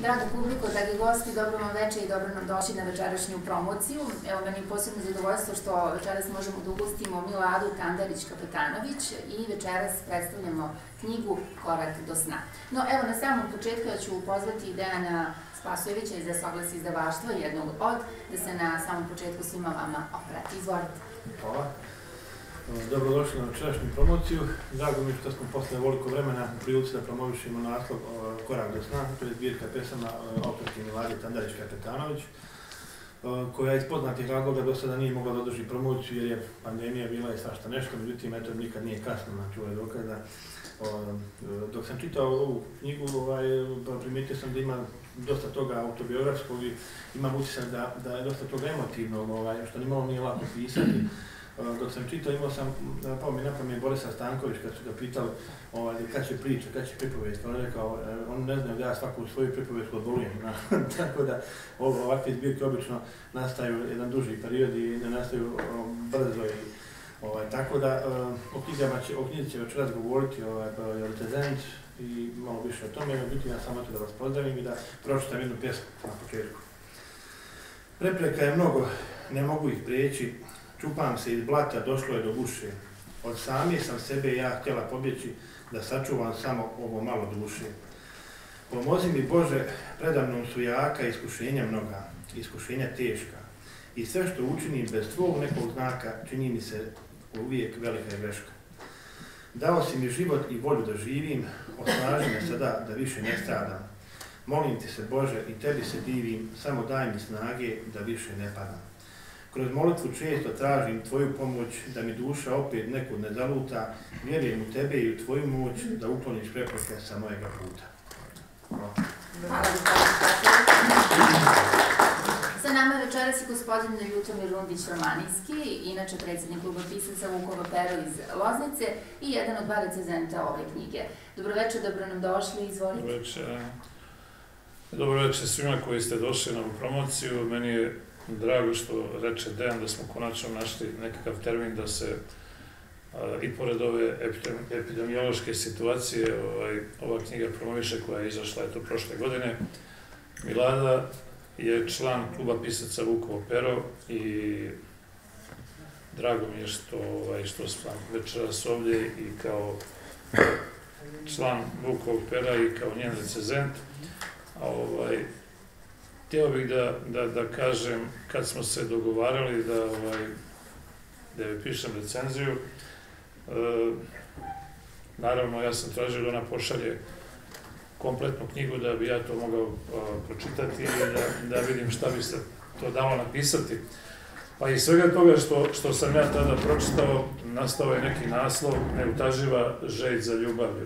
Draga publiko, dragi gosti, dobro vam večer i dobro nam došli na večerašnju promociju. Evo, meni je posebno zadovoljstvo što večeras možemo da ugostimo Miladu Tandarić-Kapetanović i večeras predstavljamo knjigu Korak do sna. No, evo, na samom početku ja ću pozvati Dejana Spasojevića iz Saglas izdavaštva, jednog od, da se na samom početku svima vama obrati. Izvolite. Hvala. Dobrodošli na večerašnju promociju. Drago mi je što smo posle veliko vremena u prilici da promovišemo naslov Korak do sna, to je zbirka pesama autorke Milade Tandarić-Kapetanović, koja iz poznatih razloga do sada nije mogla da održi promociju jer je pandemija bila i svašta nešto, međutim, eto, nikad nije kasno, znači ovo je dokaz da dok sam čitao ovu knjigu, primijetio sam da ima dosta toga autobiografskog i imam utisak da je dosta toga emotivnog, što nimalo nije lako pisati. Dok sam čitao, imao sam, pao mi na pamet Borisa Stanković kad su ga pitali kad će priča, kad će pripovijest. On je rekao, on ne znaju da ja svaku svoju pripovijest odvolujem. Tako da ovakve zbirke obično nastaju jedan duži period i ne nastaju brzo. Tako da o knjizi će večeras govoriti recenzent i malo više o tome. Međutim, ja samo ću da vas pozdravim i da pročitam jednu pjesmu na početku. Prepreka je mnogo, ne mogu ih prijeći. Čupam se iz blata, došlo je do guše. Od same sam sebe ja htjela pobjeći, da sačuvam samo ovo malo duše. Pomozi mi Bože, predamnom su jaka iskušenja mnoga, iskušenja teška. I sve što učinim bez tvog nekog znaka, čini mi se uvijek velika greška. Dao si mi život i volju da živim, osnaži me sada da više ne stradam. Molim ti se Bože i tebi se divim, samo daj mi snage da više ne padam. Kroz molitvu često tražim tvoju pomoć, da mi duša opet nekud ne zaluta, vjerujem u tebe i u tvoju moć da ukloniš prepreke sa mojega puta. Hvala. Sa nama je večeras i gospodin Ljutomir Rundić-Romanijski, inače predsjednik kluba pisaca Vukovo pero iz Loznice i jedan od dva recenzenta ove knjige. Dobroveče, dobro nam došli, izvolite. Dobroveče. Dobroveče svima koji ste došli na ovu promociju. Meni je drago što reče Dejan da smo konačno našli nekakav termin da se i pored ove epidemiološke situacije ova knjiga promoviše koja je izašla prošle godine. Milada je član kluba pisaca Vukovo pero i drago mi je što sam večeras ovdje i kao član Vukovog pera i kao njen recenzent. Htio bih da kažem, kad smo se dogovarali da joj pišem recenziju, naravno ja sam tražio da ona pošalje kompletnu knjigu da bi ja to mogao pročitati i da vidim šta bi se to dalo napisati. Pa iz svega toga što sam ja tada pročitao, nastao je neki naslov Neutaživa žeđ za ljubavlju.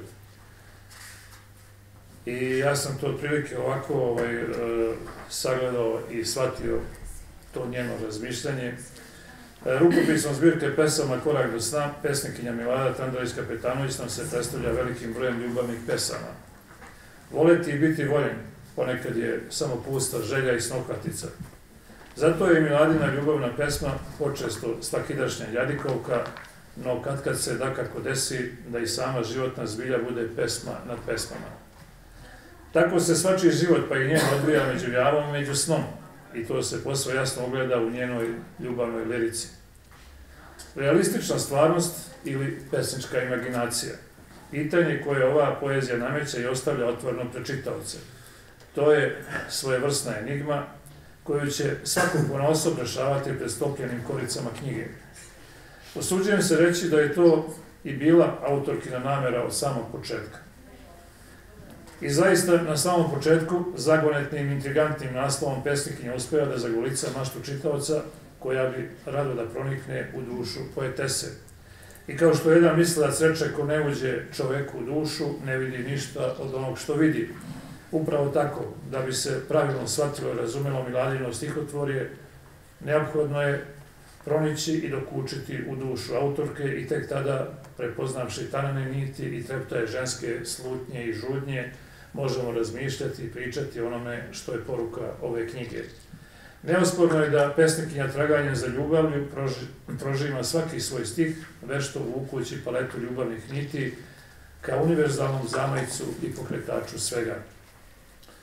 I ja sam to otprilike ovako sagledao i shvatio to njeno razmišljanje. Rukopisom zbirke pesama Korak do sna, pesnikinja Milada Tandarić-Kapetanović nam se predstavlja velikim brojem ljubavnih pesama. Voleti i biti voljen ponekad je samo pusta želja i snohvatica. Zato je Miladina ljubavna pesma počesto svakidašnja jadikovka, no kad se dakako desi da i sama životna zbilja bude pesma nad pesmama. Tako se svačiji život pa i njen odvija među javom i među snom i to se posve jasno ogleda u njenoj ljubavnoj lirici. Realistična stvarnost ili pesnička imaginacija. Pitanje koje ova poezija nameće i ostavlja otvoreno pred čitaoce. To je svojevrsna enigma koju će svakog ponaosob rešavati pred stopljenim koricama knjige. Usuđujem se reći da je to i bila autorkina namera od samog početka. I zaista, na samom početku, zagonetnim, intrigantnim naslovom pesnikinja uspeva da zagolica maštu čitaoca koja bi rado da pronikne u dušu poetese. I kao što jedan mislilac reče, ko ne uđe čoveku u dušu, ne vidi ništa od onog što vidi. Upravo tako, da bi se pravilno shvatilo i razumelo Miladino stihotvorje, neophodno je pronići i dokučiti u dušu autorke i tek tada, prepoznavši tanane niti i treptaje ženske slutnje i žudnje, možemo razmišljati i pričati o onome što je poruka ove knjige. Neosporno je da pesnikinja traganjem za ljubavlju prožima svaki svoj stih, vešto vukući paletu ljubavnih niti, kao univerzalnom zamajcu i pokretaču svega.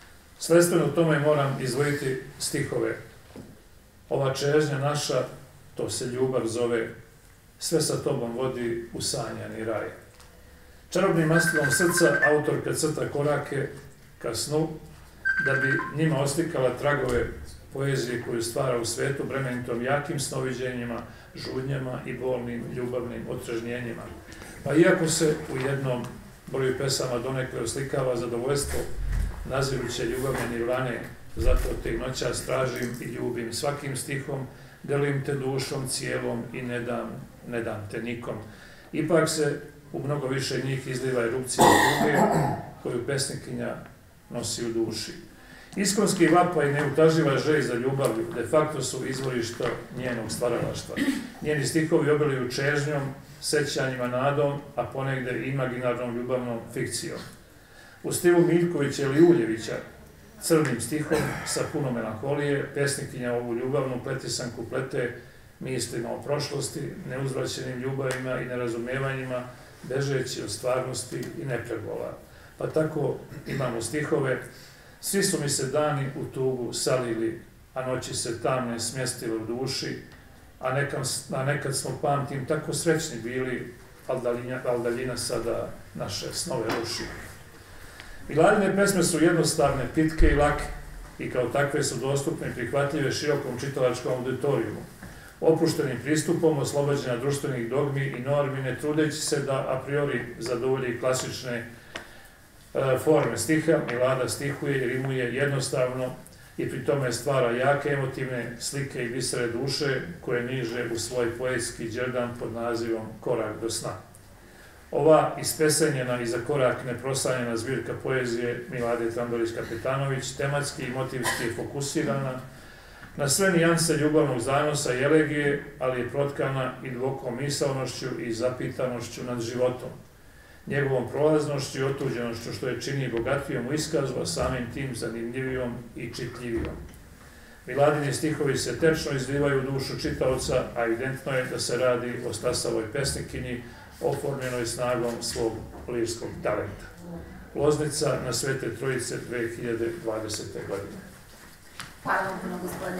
Sledstveno tome moram izdvojiti stihove. Ova čežnja naša, to se ljubav zove, sve sa tobom vodi u sanjani raj. Čarobnim mastilom srca autorka crta korake ka snu, da bi njima oslikala tragove poezije koju stvara u svetu bremenitom jakim snoviđenjima, žudnjama i bolnim ljubavnim otrežnjenjima. Pa iako se u jednom broju pesama donekle oslikava zadovoljstvo naziruće ljubavne nirvane, zato te noća stražim i ljubim svakim stihom, delim te dušom cijelom i ne dam te nikom. Ipak se u mnogo više njih izliva erupcija ljubavi koju pesnikinja nosi u duši. Iskonski vapaj i neutaživa želj za ljubavlju de facto su izvorišta njenog stvaralaštva. Njeni stihovi obiluju čežnjom, sećanjima, nadom, a ponegde i imaginarnom ljubavnom fikcijom. U stilu Miljkovića ili Uljevića, crnim stihom sa puno melanholije, pesnikinja ovu ljubavnu pletisanku plete mislima o prošlosti, neuzvraćenim ljubavima i nerazumevanjima, bežeći od stvarnosti i nepregola. Pa tako imamo stihove: svi su mi se dani u tugu salili, a noći se tamne smjestile u duši, a nekad smo, pamtim, tako srećni bili, al daljina sada naše snove ruši. Miladine pesme su jednostavne, pitke i lake i kao takve su dostupne i prihvatljive širokom čitalačkom auditorijumu. Opuštenim pristupom oslobođenja društvenih dogmi i normi, ne trudeći se da a priori zadovolji klasične forme stiha, Milada stihuje i rimuje jednostavno i pri tome stvara jake emotivne slike i bisere duše koje niže u svoj poetski đerdan pod nazivom Korak do sna. Ova ispesenjena i za korak neprosanjena zbirka poezije Milade Tandorić-Kapetanović tematski i motivski je fokusirana na sve nijanse ljubavnog zanosa i elegije, ali je protkana i dubokom misaonošću i zapitanošću nad životom, njegovom prolaznošću i otuđenošću, što je čini bogatijom u iskazu, a samim tim zanimljivijom i čitljivijom. Miladini stihovi se tečno izlivaju u dušu čitaoca, a evidentno je da se radi o stasavoj pesnikinji, oformljenoj snagom svog lirskog talenta. Loznica na Svete Trojice 2020. godine. Hvala vam puno, gospodine.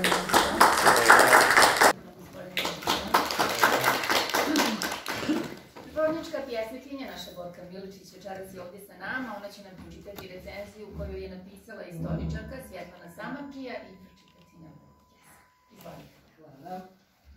Pripovednička pjesnikinja, naša Borka Miličić, večeras je ovdje sa nama. Ona će nam pročitati recenziju koju je napisala istoričarka Svjetlana Samardžija i pročitati nam pjesak. Izvolite. Hvala.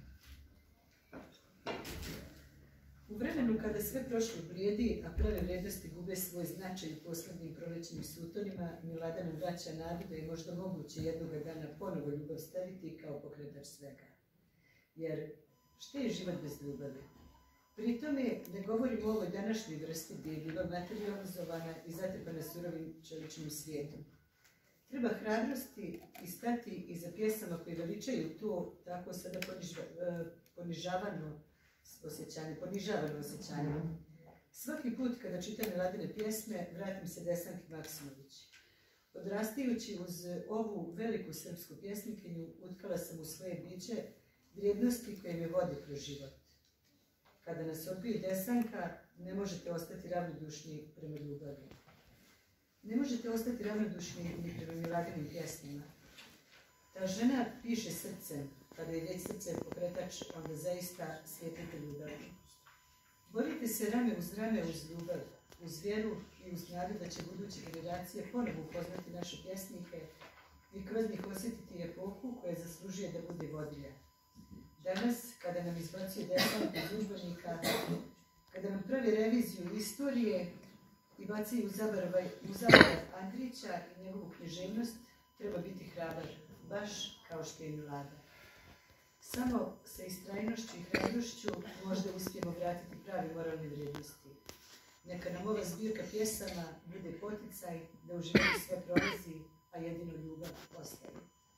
U vremenu kada sve prošlo vrijedi, a prave vrijednosti gube svoj značaj u poslednjim prolećnim sutonima, Milada nam vraća nadu da je možda moguće jednoga dana ponovo ljubav staviti kao pokretač svega. Jer šta je život bez ljubavi? Pri tome ne govorimo o ovoj današnjoj vrsti gdje je ljubav materializovana i zatrpana surovim čeličnim svijetom. Treba hrabrosti i stati iza pjesama koje veličaju to tako sada ponižavano osjećanje. Svaki put kada čitam Miladine pjesme, vratim se Desanki Maksimović. Odrastajući uz ovu veliku srpsku pjesnikinju, utkala sam u svoje biće vrijednosti koje me vode kroz život. Kada nas odbije Desanka, ne možete ostati ravnodušni prema ljubavi. Ne možete ostati ravnodušni ni prema Miladinim pjesmama. Ta žena piše srcem. Kada je već srce pokretač, onda zaista svijetlite ljubavi. Borite se rame uz ljubav, uz vjeru i uz nadu da će buduće generacije ponovo upoznati naše pjesnike i kroz njih osjetiti epohu koja zaslužuje da bude vodilja. Danas, kada nam izbacuje Desanku iz udžbenika, kada nam pravi reviziju istorije i bacaju u zaborav Andrića i njegovu književnost, treba biti hrabar, baš kao što je Milada. Samo sa istrajnošću i hrabrošću možda uspijemo vratiti pravi moralne vrijednosti. Neka nam ova zbirka pjesama bude poticaj da u životu sve prolazi, a jedino ljubav ostaje.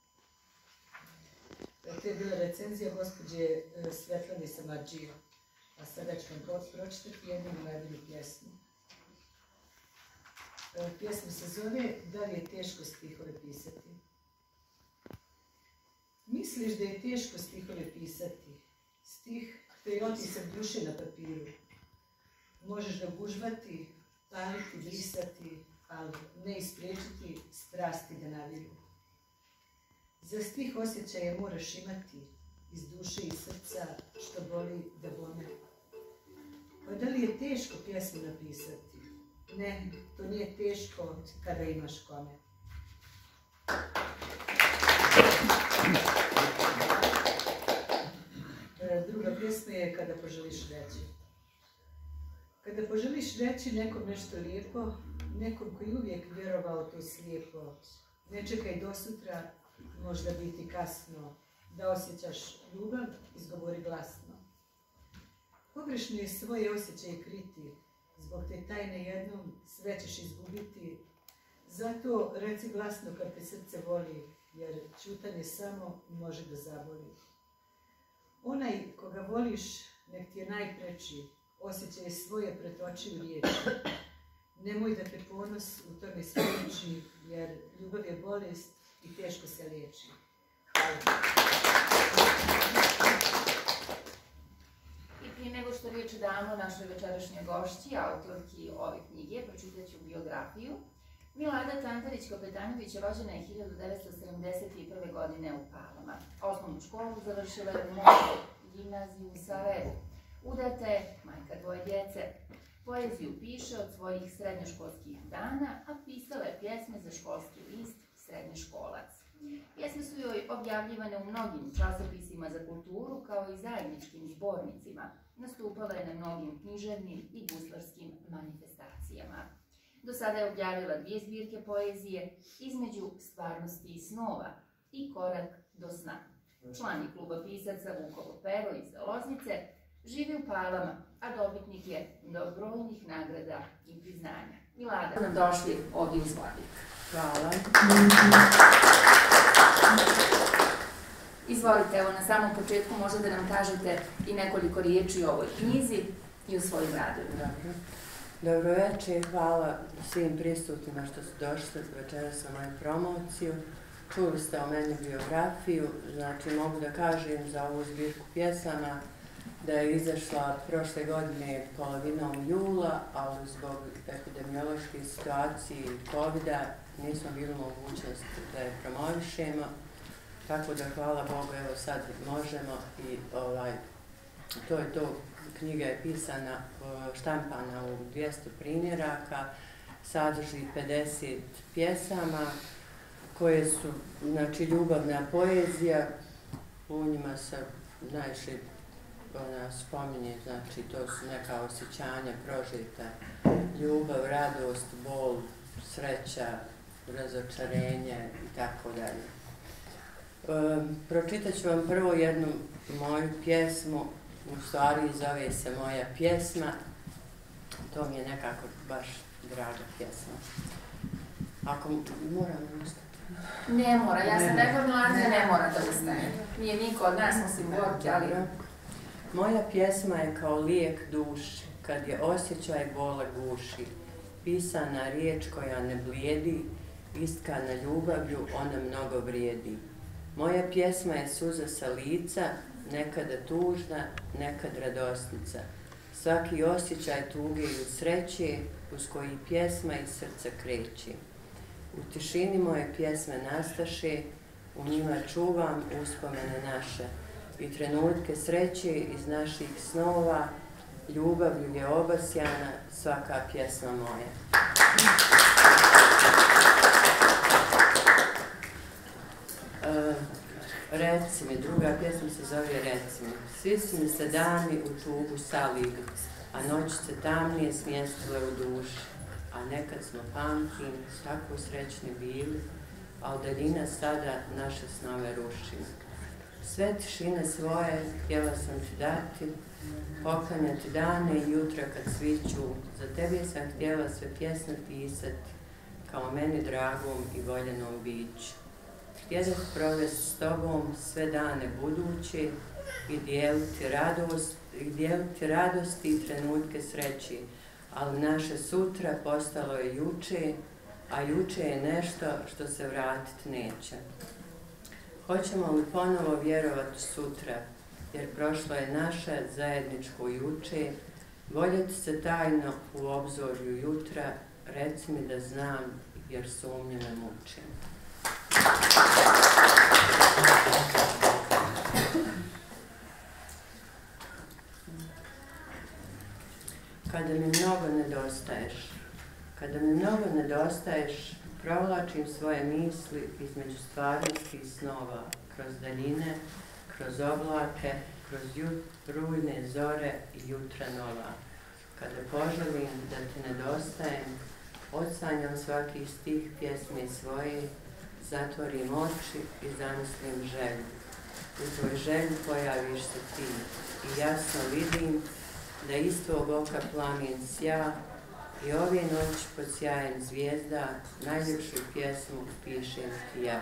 To je bila recenzija gospođe Svetlane Samardžije, a sada ću vam pročitati jednu Miladinu pjesmu. Pjesma se zove Da li je teško stihove pisati? Misliš da je teško stihove pisati? Stih to je otisak duše na papiru. Možeš ga gužvati, paliti, brisati, ali ne ispriječiti strasti da naviru. Za stih osjećaje moraš imati iz duše i srca što boli da bome. Pa da li je teško pjesmu napisati? Ne, to nije teško kada imaš kome. Druga pjesma je Kada poželiš reći. Kada poželiš reći nekom nešto lijepo, nekom koji uvijek vjerovao to slijepo, ne čekaj do sutra, možda biti kasno, da osjećaš ljubav, izgovori glasno. Pogrešno je svoje osjećaje kriti, zbog te tajne jednom sve ćeš izgubiti, zato reci glasno kad te srce voli, jer ćutanje samo može da zaboli. Onaj koga voliš, nek ti je najpreči, osjećaj svoje pretoči u riječi. Nemoj da te ponos u tome spriječi, jer ljubav je bolest i teško se liječi. Hvala. I prije nego što riječ damo našoj večerašnjoj gošći, autorki ove knjige, pročitat ću biografiju. Milada Tandarić-Kapetanović rođena je 1971. godine u Palama. Osnovnu školu završila je u Moskvi, gimnaziju u Sarajevu. Udata je, majka dvoje djece. Poeziju piše od svojih srednjoškolskih dana, a pisala je pjesme za školski list Srednjoškolac. Pjesme su joj objavljivane u mnogim časopisima za kulturu, kao i zajedničkim zbornicima. Nastupala je na mnogim književnim i guslarskim manifestacijama. Do sada je objavila 2 zbirke poezije, Između stvarnosti i snova i Korak do sna. Član je kluba pisaca Vukovo pero iz Loznice, živi u Palama, a dobitnik je do brojnih nagrada i priznanja. Milada, nam došli ovdje uz Vladika. Hvala. Izvolite, evo na samom početku možda da nam kažete i nekoliko riječi o ovoj knjizi i o svojim radovima. Dobro večer, hvala svim prisutnima što su došli večeras na moju promociju. Čuli ste o meni biografiju, znači mogu da kažem za ovu zbirku pjesama da je izašla prošle godine polovinom jula, ali zbog epidemiološke situacije i COVID-a nismo bili mogućnost da je promovišemo. Tako da hvala Bogu, evo sad možemo i to je to. Knjiga je pisana, štampana u 200 primjeraka, sadrži 50 pjesama koje su, znači, ljubavna poezija, u njima se najviše spominje, znači to su neka osjećanja prožita, ljubav, radost, bol, sreća, razočarenje i tako dalje. Pročitat ću vam prvo jednu moju pjesmu. U stvari zove se Moja pjesma, to mi je nekako baš draga pjesma. Ako moram ustati? Ne mora, ja sam rekla Milada ne mora da ustaje. Nije niko od nas osim Borke, ali... Moja pjesma je kao lijek duši, kad je osjećaj bola guši. Pisana riječ koja ne blijedi, istkana ljubavlju, ona mnogo vrijedi. Moja pjesma je suza sa lica, nekada tužna, nekad radosnica. Svaki osjećaj tuge i sreće, uz koji pjesma iz srca kreće. U tišini moje pjesme nastaše, u njima čuvam uspomene naše i trenutke sreće iz naših snova, ljubavlju je obasjana svaka pjesma moja. Reci mi, druga pjesma se zove Reci mi. Svi su mi se dani u tugu salili, a noćice tamnije smjestile u duši. A nekad smo, pamtim, tako srećni bili, a od daljina sada naše snove ruši. Sve tišine svoje htjela sam ti dati, poklanjati dane i jutra kad sviću. Za tebe sam htjela sve pjesme pisati, kao meni dragom i voljenom biću. Htjedah provesti s tobom sve dane buduće i dijeliti radosti i trenutke sreće, ali naše sutra postalo je juče, a juče je nešto što se vratiti neće. Hoćemo li ponovo vjerovati sutra, jer prošlo je naše zajedničko juče, voljeti se tajno u obzorju jutra, reci mi da znam, jer sumnje me muči. Kada mi mnogo nedostaješ, provlačim svoje misli između stvarnosti i snova, kroz daljine, kroz oblake, kroz rujne zore i jutra nova. Kada poželim da ti nedostajem, odsanjam svaki stih pjesme svoje, zatvorim oči i zamislim želju. U tvoj želju pojaviš se ti i jasno vidim da iz tvog oka plamen sja i ove noći pod sjajem zvijezda najljepšu pjesmu pišem ti ja.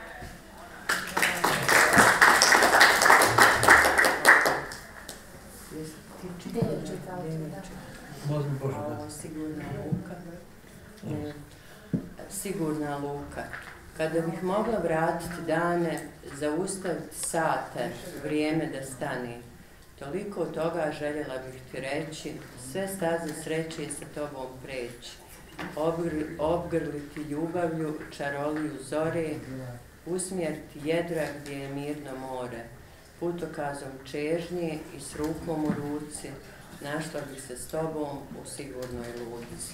Sigurna luka. Kada bih mogla vratiti dane, zaustaviti sate, vrijeme da stane. Toliko toga željela bih ti reći, sve staze sreće sa tobom preći. Obgrliti ljubavlju, čaroliju zore, usmjeriti jedra gdje je mirno more. Putokazom čežnje i s rukom u ruci, našla bih se s tobom u sigurnoj luci.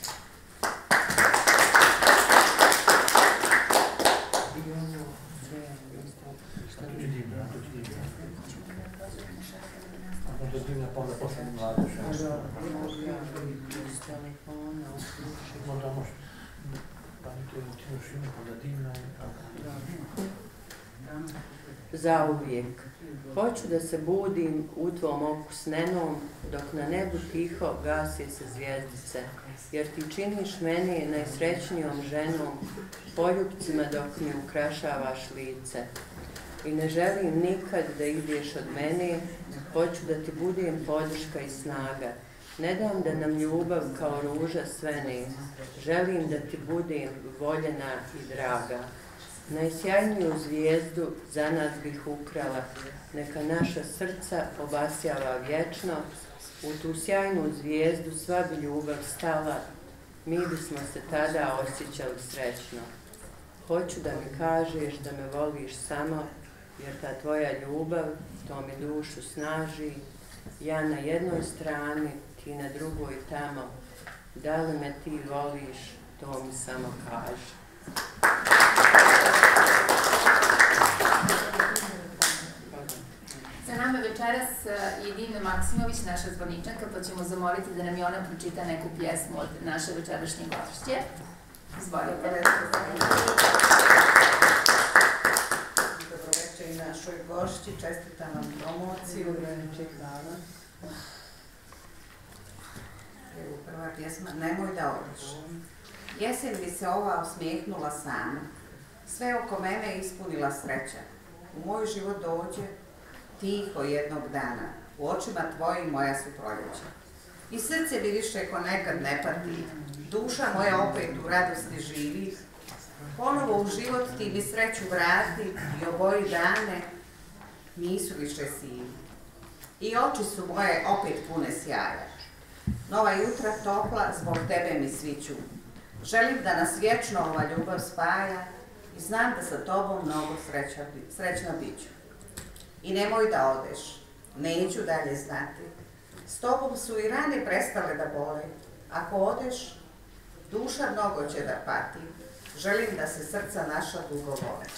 Možda divna pa onda posljednji mladež. Možda može. Pa mi to je šinu, onda divna i... Zauvijek. Hoću da se budim u tvom oku snenom, dok na nebu tiho gasi se zvijezdice, jer ti činiš mene najsrećnijom ženom, poljupcima dok mi ukrašavaš lice. I ne želim nikad da ideš od mene, hoću da ti budem podrška i snaga. Ne dam da nam ljubav kao ruža svene, želim da ti budem voljena i draga. Najsjajniju zvijezdu za nas bih ukrala, neka naša srca obasjava vječno, u tu sjajnu zvijezdu sva bi ljubav stala, mi bismo se tada osjećali srećno. Hoću da mi kažeš da me voliš samo, jer ta tvoja ljubav, to mi dušu snaži, ja na jednoj strani, ti na drugoj tamo, da li me ti voliš, to mi samo kaži. Sa nama večeras je Divna Maksimović, naša zvoničanka, pa ćemo zamoliti da nam i ona pročita neku pjesmu od naše večerašnje gošće. Izvolite. Dobroveče i našoj gošći, čestitam vam promociju. Evo prva pjesma, Nemoj da odeš. Jesen bi se ova osmijehnula sama, sve oko mene ispunila sreća. U moj život dođe tiho jednog dana, u očima tvojim moja su proljeća. I srce bi više ko nekad ne pati, duša moja opet u radosti živi, ponovo u život ti mi sreću vrati i oboji dane nisu više sivi. I oči su moje opet pune sjaja, nova jutra topla zbog tebe mi sviću. Želim da nas vječno ova ljubav spaja i znam da sa tobom mnogo srećna biću. I nemoj da odeš, neću dalje znati. S tobom su i rane prestale da bole. Ako odeš, duša mnogo će da pati. Želim da se srca naša dugo vole.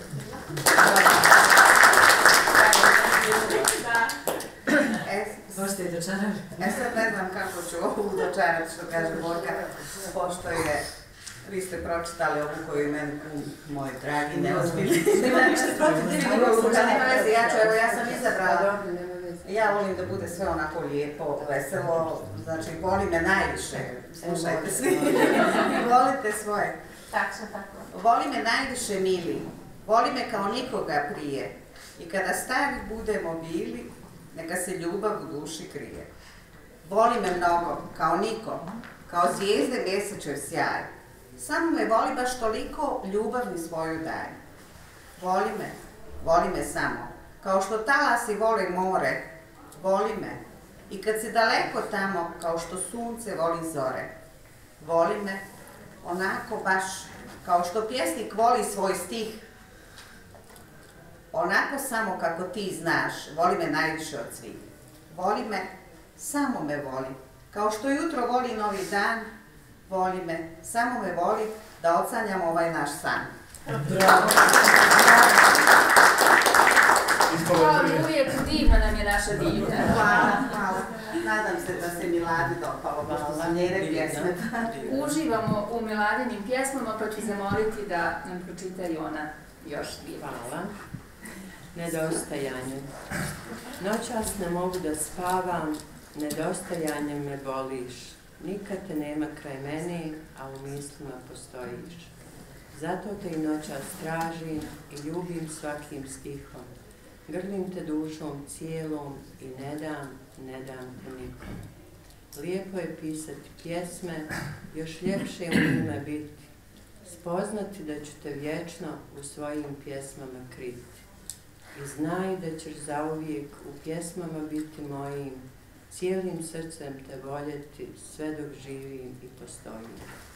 Možete i dočarali? Sad ne znam kako ću ovu dočarati, što kaže Borka, pošto je, vi ste pročitali ovu koju je meni moj dragi neozbiljni. Nema ništa protiv, nema veze, ja sam izabrala. Ja volim da bude sve onako lijepo, veselo, znači voli me najviše, slušajte svi, volite svoje. Tako. Voli me najviše mili, voli me kao nikoga prije i kada stari budemo bili, neka se ljubav u duši krije. Voli me mnogo, kao niko, kao zvijezde mjesečev sjaj. Samo me voli baš toliko, ljubav mi svoju daje. Voli me samo, kao što talasi vole more. Voli me i kad se daleko tamo, kao što sunce voli zore. Voli me onako baš, kao što pjesnik voli svoj stih, onako samo kako ti znaš, voli me najviše od svih. Voli me, samo me voli. Kao što jutro voli novi dan, voli me, samo me voli da odsanjam ovaj naš san. Bravo! Hvala, uvijek divna nam je naša divna. Hvala, hvala. Nadam se da se Miladi dopalo, pošto su njene pjesme. Uživamo u Miladinim pjesmama, pa ću zamoliti da nam pročita i ona još dvije. Hvala. Nedostajanje. Noćas ne mogu da spavam, nedostajanjem me boliš. Nikad te nema kraj mene, a u mislima postojiš. Zato te i noćas tražim i ljubim svakim stihom. Grlim te dušom cijelom i ne dam te nikom. Lijepo je pisati pjesme, još ljepše u njima biti. Spoznati da ću te vječno u svojim pjesmama kriti. I znaj da ćeš zauvijek u pjesmama biti mojim, cijelim srcem te voljeti sve dok živim i postojim.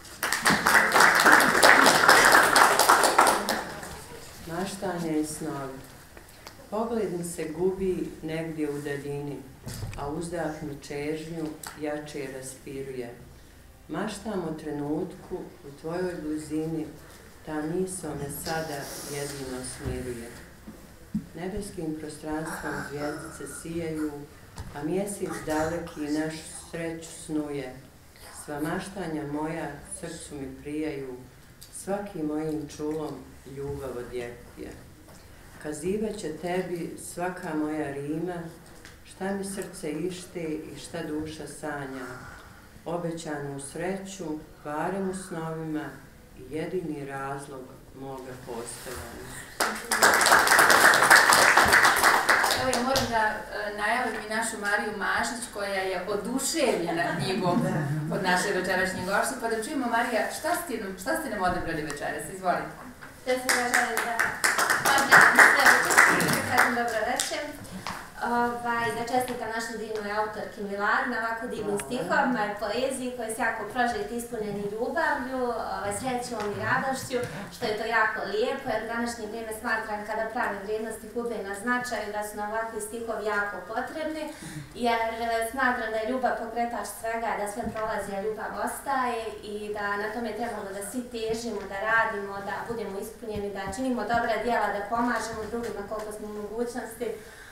Maštanje i snovi. Pogled mi se gubi negdje u daljini, a uzdah mi čežnju jače raspiruje. Maštam o trenutku u tvojoj blizini, ta misao me sada jedino smiruje. Nebeskim prostranstvom zvijezdice sijaju, a mjesec daleki našu sreću snuje. Sva maštanja moja srcu mi prijaju, svakim mojim čulom ljubav odjekuje. Kazivaće tebi svaka moja rima, šta mi srce ište i šta duša sanja. Obećanu sreću, barem u snovima, i jedini razlog moga postojanja. Evo ja moram da najavim i našu Mariju Mašić koja je oduševljena knjigom od naše večerašnje gošće, pa da čujemo, Marija, šta ste nam odebrali večeras? Izvolite. Ja sam da želim da pozdravim sve, kažem dobro večer. Da čestitam našoj divnoj autorki Miladi na ovako divnim stihom, poeziji koji su jako prožeti, ispunjeni ljubavlju, srećom i radošću, što je to jako lijepo, jer u današnje vrijeme smatram kada prave vrijednosti gube na značaju da su nam ovakvi stihovi jako potrebni, jer smatram da je ljubav pokretač svega, da sve prolazi, a ljubav ostaje i da na tome trebamo da svi težimo, da radimo, da budemo ispunjeni, da činimo dobra djela, da pomažemo drugima koliko smo u mogućnosti,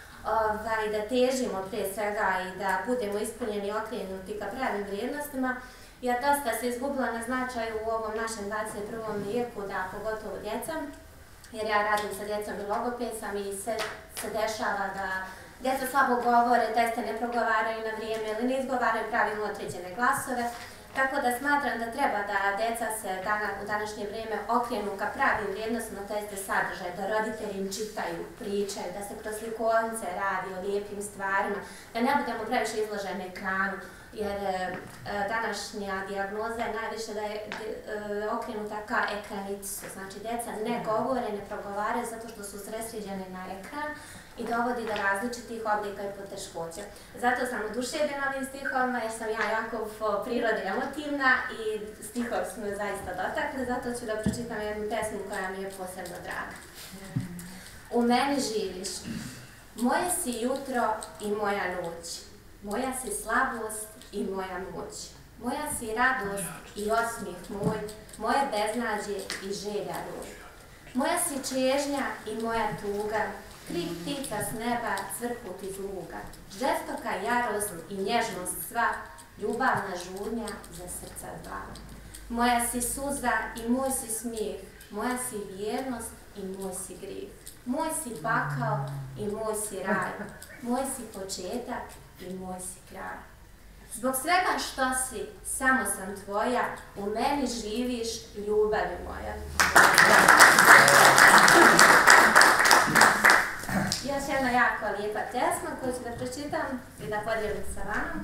da težimo prije svega i da budemo ispunjeni i okrenuti ka pravim vrijednostima, jer dosta se izgubila na značaju u ovom našem 21. vijeku, da pogotovo djeca, jer ja radim sa djecom i logoped sam i sve se dešava da djeca slabo govore, teste ne progovaraju na vrijeme ili ne izgovaraju pravilno određene glasove. Tako da smatram da treba da djeca se u današnje vrijeme okrenu ka pravim vrijednostima, to jeste sadržaj, da roditelji im čitaju, pričaju, da se kroz slikovnice radi o lijepim stvarima, da ne budemo previše izloženi ekranu, jer današnja dijagnoza je najviše da je okrenuta ka ekranicu. Znači, djeca ne govore, ne progovaraju zato što su sresređeni na ekran i dovodi do različitih oblika i poteškoća. Zato sam oduševljena ovim stihom, jer sam ja jako po prirodi emotivna i stihov su me zaista dotakli, zato ću da pročitam jednu pesmu koja mi je posebno draga. U meni živiš, moje si jutro i moja noć, moja si slabost i moja moć, moja si radost i osmijeh moj, moje beznađe i želja roj. Moja si čežnja i moja tuga, krik ptica s neba, cvrkut iz luga, žestoka jarost i nježnost sva, ljubavna žurnja za srca dva. Moja si suza i moj si smijeh, moja si vjernost i moj si grijeh. Moj si pakao i moj si raj, moj si početak i moj si kraj. Zbog svega što si, samo sam tvoja, u meni živiš, ljubavi moja. Još jedna jako lijepa pjesma koju ću da pročitam i da podijelim sa vama.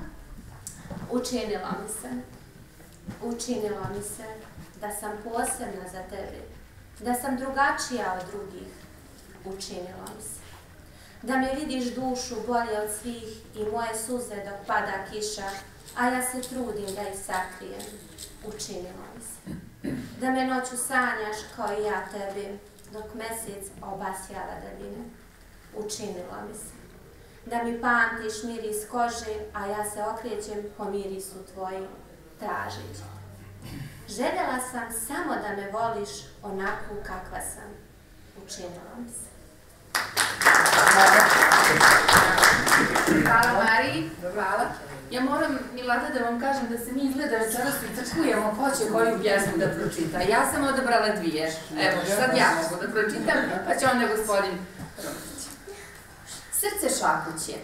Učinilo mi se da sam posebna za tebe, da sam drugačija od drugih. Učinilo mi se da mi vidiš dušu bolje od svih i moje suze dok pada kiša, a ja se trudim da ih sakrijem. Učinilo mi se da me noću sanjaš kao i ja tebi, dok mesec obasjava daljine. Učinilo mi se da mi pamtiš miris kože, a ja se okrećem po mirisu tvojim tražeći. Željela sam samo da me voliš onakvu kakva sam. Učinilo mi se. Hvala Mariji, hvala. Ja moram, Milada, da vam kažem da se mi izgleda večeras utrkujemo ko će koju pjesmu da pročita. Ja sam odabrala dvije. Evo, sad ja mogu da pročitam, pa će onda gospodin Romić. Srce šapuće.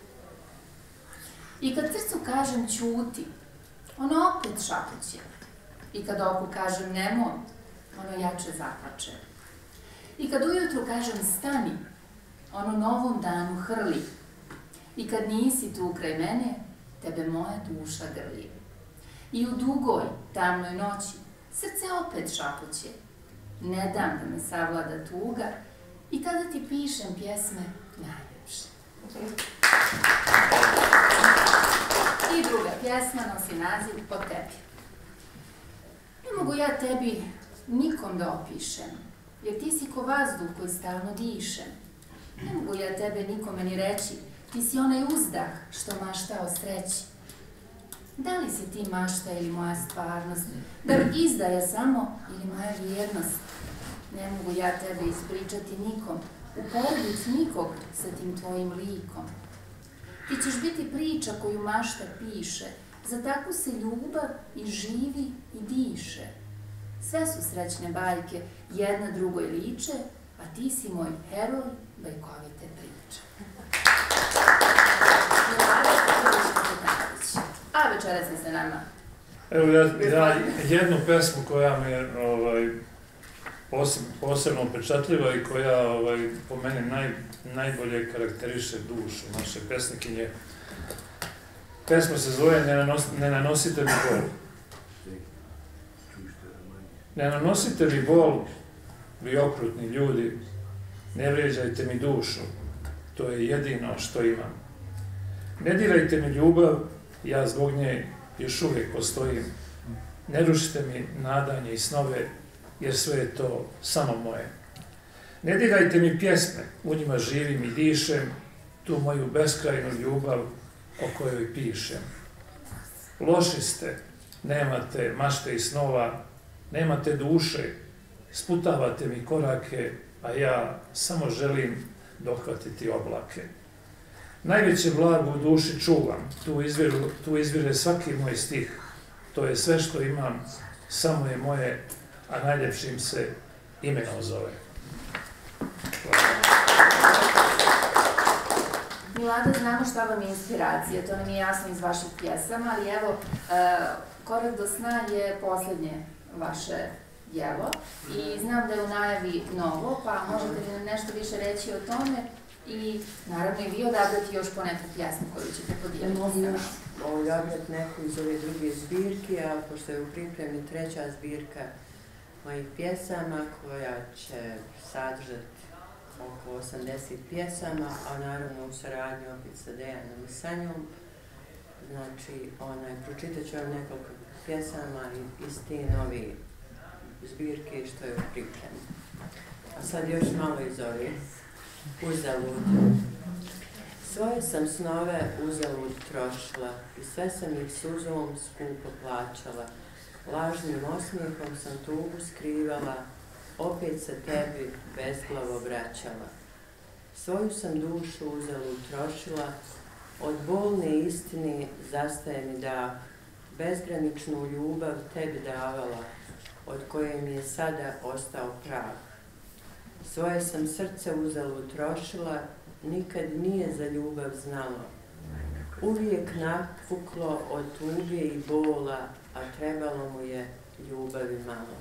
I kad srcu kažem ćuti, ono opet šapuće. I kad oku kažem nemoj, ono jače zaplače. I kad ujutru kažem stani, ono novom danu hrli. I kad nisi tu kraj mene, tebe moja duša grli. I u dugoj, tamnoj noći, srce opet šapuće. Ne dam da me savlada tuga i tada ti pišem pjesme najljepše. I druga pjesma nosi naziv Po tebi. Ne mogu ja tebi nikom da opišem, jer ti si ko vazduh koji stalno dišem. Ne mogu ja tebe nikome ni reći, ti si onaj uzdah što mašta o sreći. Da li si ti mašta ili moja stvarnost? Da li izdaja samo ili moja vjernost? Ne mogu ja tebe ispričati nikom, uporediti nikog sa tim tvojim likom. Ti ćeš biti priča koju mašta piše, za takvu se ljubav i živi i diše. Sve su srećne bajke, jedna drugoj liče, a ti si moj heroj bajkovite priče. A večeras je sa nama. Evo ja jednu pesmu koja mi je posebno upečatljiva i koja po meni najbolje karakteriše dušu naše pesnikinje. Pesma se zove Ne nanosite mi bol. Ne nanosite mi bol, vi okrutni ljudi, ne vrijeđajte mi dušu, to je jedino što imam. Ne dirajte mi ljubav, ja zbog nje još uvijek postojim. Ne rušite mi nadanje i snove, jer sve je to samo moje. Ne dirajte mi pjesme, u njima živim i dišem, tu moju beskrajnu ljubav o kojoj pišem. Loši ste, nemate mašte i snova, nemate duše, sputavate mi korake, a ja samo želim dohvatiti oblake. Najveće blago u duši čuvam, tu izvire svaki moj stih, to je sve što imam, samo je moje, a najljepšim se imenom zove. Milada, znamo šta vam je inspiracija, to nam je jasno iz vaših pjesama, ali evo, Korak do sna je posljednje vaše djelo i znam da je u najavi novo, pa možete li nam nešto više reći o tome i naravno i vi odabrati još po neku pjesmu koju ćete podijeliti. Mogu još odabrati neku iz ove druge zbirke, a pošto je u pripremi treća zbirka mojih pjesama koja će sadržati oko 80 pjesama, a naravno u saradnji opet sa Dejanom i Sanjom. Znači, pročitat ću vam nekoliko pjesama iz te nove zbirke što je u pripremi. A sad još malo iz ove. Uzalud. Svoje sam snove uzalud trošila i sve sam ih suzom skupo plaćala. Lažnim osmijehom sam tugu skrivala, opet se tebi bezglavo vraćala. Svoju sam dušu uzalud trošila, od bolne istine zastaje mi dah, bezgraničnu ljubav tebi davala, od koje mi je sada ostao prah. Svoje sam srce uzalud trošila, nikad nije za ljubav znalo. Uvijek napuklo od tuge i bola, a trebalo mu je ljubavi malo.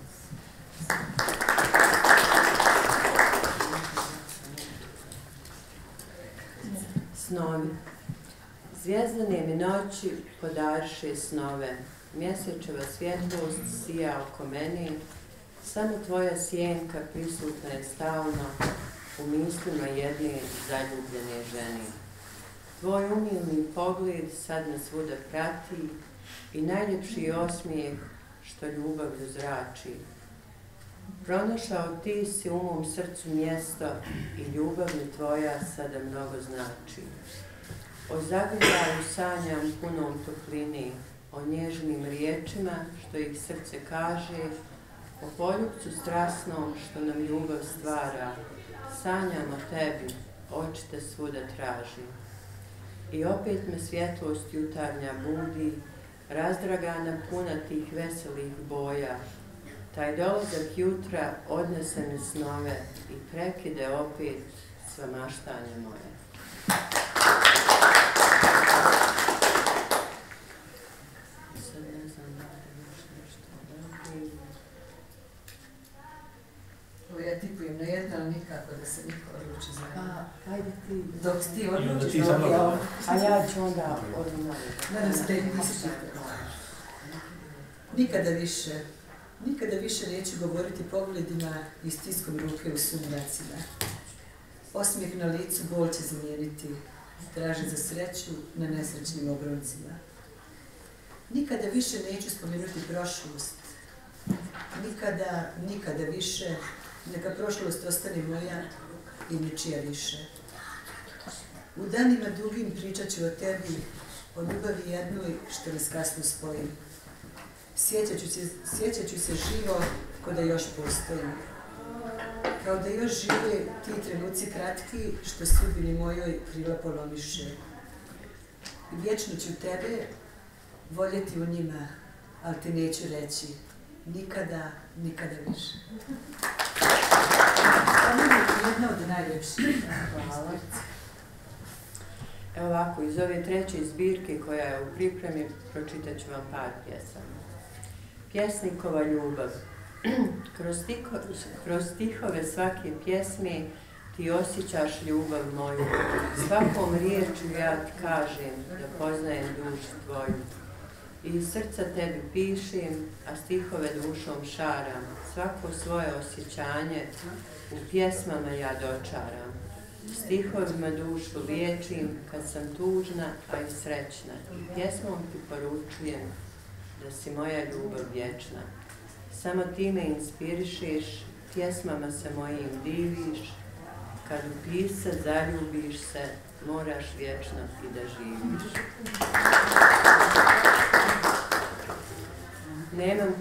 Snovi. Zvijezdane mi noći podariše snove, mjesečeva svjetlost sija oko mene, samo tvoja sjenka prisutna je stalno u mislima jedne zaljubljene žene. Tvoj umilni pogled sad nas svuda prati i najljepši osmijeh što ljubavlju zrači. Pronašao ti si u mom srcu mjesto i ljubav mi tvoja sada mnogo znači. O zagrljaju sanjam punom toplini, o nježnim riječima što ih srce kaže, o poljupcu strasnom što nam ljubav stvara. Sanjam o tebi, oči te svuda traži. I opet me svjetlost jutarnja budi, razdragana puna tih veselih boja. Taj dolazak jutra odnese mi snove i prekide opet sva maštanje moje. Sad ne znam da li još nešto radim. Ovo ja tipujem na jedno, ali nikako da se niko odluči za jedno. Ajde ti. Dok ti odlučiš, A ja ću onda odmah. nadam se da ih nisi čitala. Nikada više neću govoriti pogledima i stiskom ruke u sumracima. Osmijeh na licu bol će zamijeniti, traže za sreću na nesrećnim obroncima. Nikada više neću spomenuti prošlost. Nikada više, neka prošlost ostane moja i ničija više. U danima dugim pričat ću o tebi, o ljubavi jednoj što nas kasno spoji. Sjećat ću se živo ko da još postoji. Kao da još žive ti trenuci kratki što sudbini mojoj krila polomiše. I vječno ću tebe voljeti u njima, ali ti neću reći nikada više. Ovo je jedna od najljepših. Hvala. Evo ovako, iz ove treće zbirke koja je u pripremi, pročitat ću vam par pjesama. Pjesnikova ljubav. Kroz stihove svake pjesme ti osjećaš ljubav moju. Svakom riječu ja ti kažem da poznajem dušu tvoju. I iz srca tebi pišem, a stihove dušom šaram. Svako svoje osjećanje u pjesmama ja dočaram. Stihovima dušu liječim kad sam tužna, a i srećna. I pjesmom ti poručujem da si moja ljubav vječna. Samo ti me inspirišeš, pjesmama se mojim diviš. Kad u pisca zaljubiš se, moraš vječno i da živiš. Nemam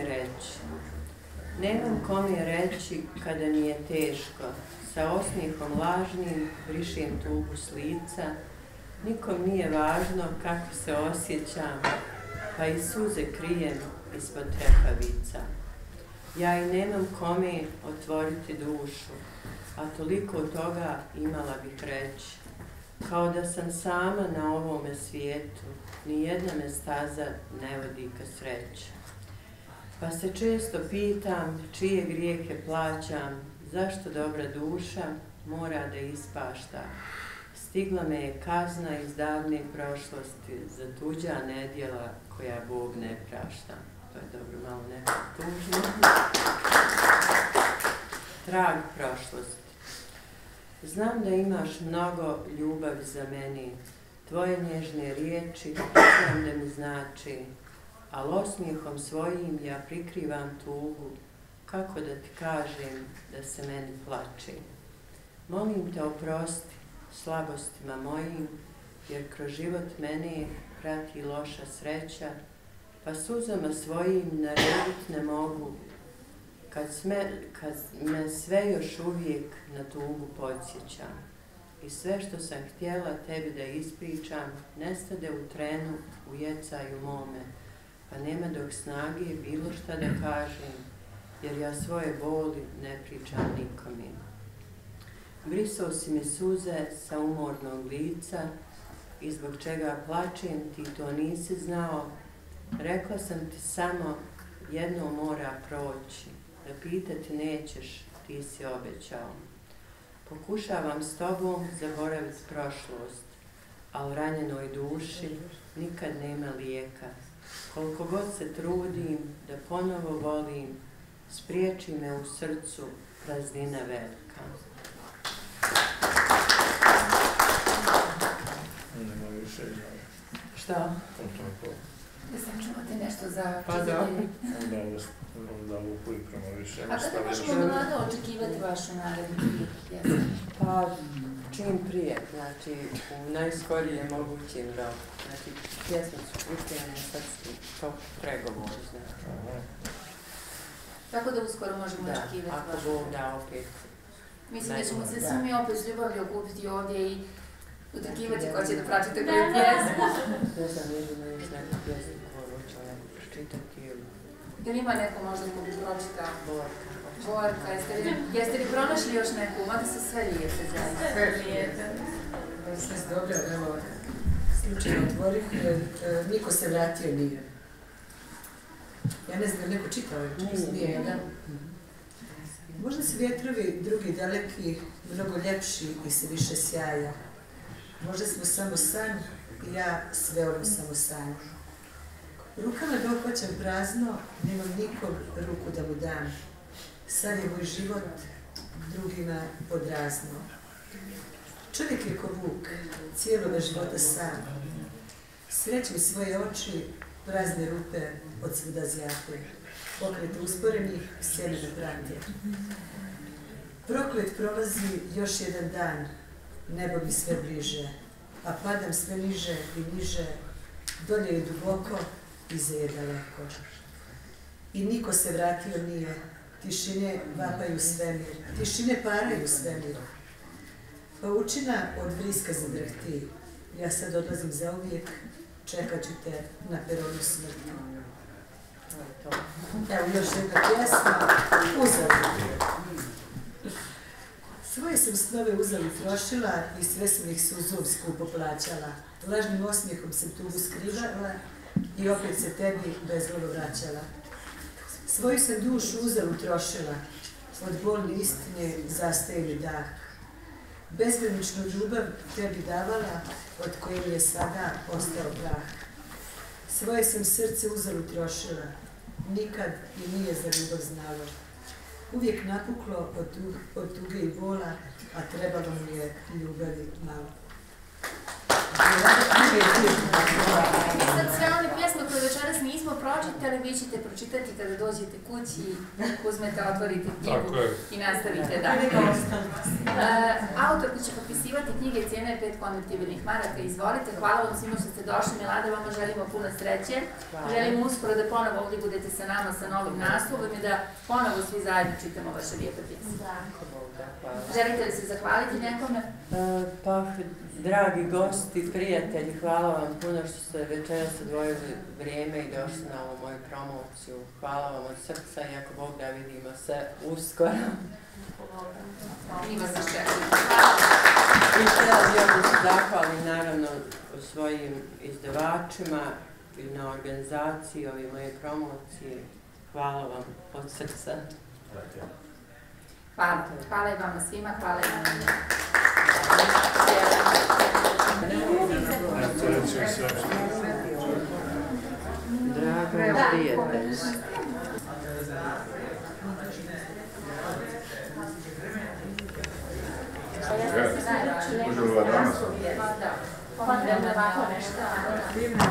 kome reći kada mi je teško. Sa osmijehom lažnim brišem tugu s lica. Nikom nije važno kako se osjećam, pa i suze krijem ispod trepavica. Ja i nemam kome otvoriti dušu, a toliko toga imala bih reći. Kao da sam sama na ovome svijetu, nijedna me staza ne vodi ka sreći. Pa se često pitam čije grijehe plaćam, zašto dobra duša mora da ispašta. Stigla me je kazna iz davne prošlosti za tuđa nedjela koja Bog ne prašta. To je dobro, malo neko tužno. Trag prošlosti. Znam da imaš mnogo ljubavi za meni. Tvoje nježne riječi znam da mi znači, ali osmijehom svojim ja prikrivam tugu. Kako da ti kažem da se meni plači? Molim te oprosti slabostima mojim, jer kroz život mene prati loša sreća, pa suzama svojim naredit ne mogu, kad me sve još uvijek na tugu podsjeća. I sve što sam htjela tebi da ispričam, nestade u trenu u jecaju mome, pa nema dok snage bilo šta da kažem, jer ja svoje boli ne pričam nikome. Brisao si mi suze sa umornog lica i zbog čega plačem ti to nisi znao. Rekla sam ti samo jedno mora proći, da pitati nećeš, ti si obećao. Pokušavam s tobom zaboraviti prošlost, ali ranjenoj duši nikad nema lijeka. Koliko god se trudim da ponovo volim, spriječi me u srcu praznina velika. Nema više. Šta? Da sam čuvate nešto za Pa da. Onda ovu i promovišemo. A kada možemo Milada očekivati vašu narednu pjesmu? Pa čim prije, znači u najskorijem mogućim roku. Znači pjesme su pripremljene, sad su to pregovori, znači. Tako da uskoro možemo očekivati vašu. vašu. Ako Bog da opet. Mislim da ćemo se svi mi opet s ljubavlju okupiti ovdje i utrkivati ko će da pročita koju pjesmu. Ne znam, jedino još neku pjesmu koju hoću neko pročitati ili... Da ima neko možda ko bi pročitao? Borka. Borka, jeste li pronašli još neku? Mada su sve lijepe zajedno. Sve lijepe. Sve dobro, evo, slučajno otvorih, niko se vratio nije. Ja ne znam, neko čitao je? Nije, da? Možda su vjetrovi drugi daleki, mnogo ljepši i se više sjaja. Možda smo samo san i ja sve ono samo sanj. Rukama dohvaćam prazno, nemam nikog ruku da mu dam. Sad je moj život drugima podrazno. Čovjek je ko vuk, cijeloga života sam. Srećem svoje oči, prazne rupe od svuda zjape. Pokrete usporenih, sjeme me prate. Proklet prolazi još jedan dan, nebo mi sve bliže, a padam sve niže i niže, dolje je duboko, iza je daleko. I niko se vratio nije, tišine vapaju svemir, tišine paraju svemir. Paučina od vriska zadrhti, ja sad odlazim zauvijek, čekat ću te na peronu smrti. Evo još jedna pjesma, Uzalud. Svoje sam snove uzalud trošila i sve sam ih suzom skupo plaćala. Lažnim osmijehom sam tugu skrivala i opet se tebi bezglavo vraćala. Svoju sam dušu uzalud trošila, od bolne istine zastaje mi dah. Bezgraničnu ljubav tebi davala, od koje mi je sada ostao prah. Svoje sam srce uzalud trošila, nikad i nije za ljubav znalo. Uvijek napuklo od tuge i bola, a trebalo mi je ljubavi malo. I sad sve one pjesme koje večeras nismo pročitali, vi ćete pročitati kada dođete kući, uzmete, otvorite knjigu i nastavite dalje. Autorka će potpisivati knjige, cijena je 5 konvertibilnih maraka. Izvolite, hvala vam svima što ste došli. Milada, vama želimo puno sreće. Želimo uskoro da ponovo ovdje budete sa nama sa novim naslovom i da ponovo svi zajedno čitamo vaše lijepe pjesme. Želite li se zahvaliti nekome? Pa, dragi gosti, prijatelji, hvala vam puno što ste večeras odvojili vrijeme i došli na ovu moju promociju. Hvala vam od srca i ako Bog da vidimo se uskoro. Mi vas iščekujemo. I htjela bih da se zahvalim naravno svojim izdavačima i na organizaciji ove moje promocije. Hvala vam od srca. Hvala. Hvala i vama svima, hvala i vama. Drago prijatelj. Može li ova danas? Da. Onda ovako nešto.